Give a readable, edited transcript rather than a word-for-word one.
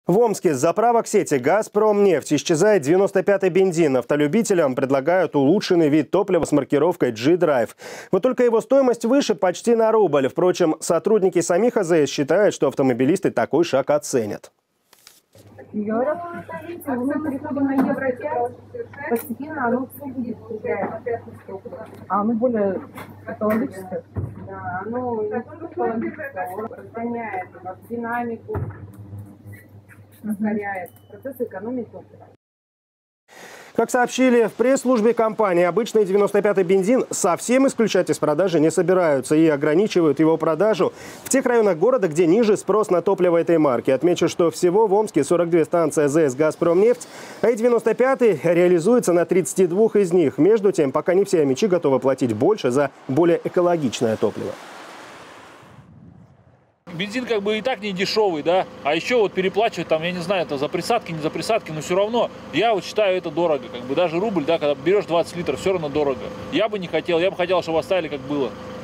В Омске с заправок сети «Газпромнефть» исчезает 95-й бензин. Автолюбителям предлагают улучшенный вид топлива с маркировкой G-Drive. Вот только его стоимость выше почти на рубль. Впрочем, сотрудники самих АЗС считают, что автомобилисты такой шаг оценят. Говорят, мы переходим на Евро-5, постепенно оно все будет а оно более экологическое. Да, оно не только экологическое, оно сохраняет динамику, ускоряет процесс экономии топлива. Как сообщили в пресс-службе компании, обычный 95-й бензин совсем исключать из продажи не собираются и ограничивают его продажу в тех районах города, где ниже спрос на топливо этой марки. Отмечу, что всего в Омске 42 станции АЗС «Газпромнефть», а и 95-й реализуется на 32 из них. Между тем, пока не все омичи готовы платить больше за более экологичное топливо. Бензин как бы и так не дешевый, да, а еще вот переплачивать там, я не знаю, это за присадки, не за присадки, но все равно я вот считаю это дорого, как бы даже рубль, да, когда берешь 20 литров, все равно дорого. Я бы не хотел, я бы хотел, чтобы оставили как было.